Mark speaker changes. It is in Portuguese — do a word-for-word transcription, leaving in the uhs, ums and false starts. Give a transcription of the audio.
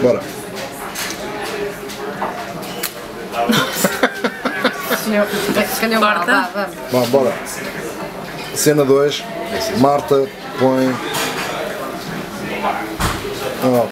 Speaker 1: Bora.
Speaker 2: Calhou mal, vá, vamos.
Speaker 1: Vá, bora. Cena dois. Marta põe... Oh.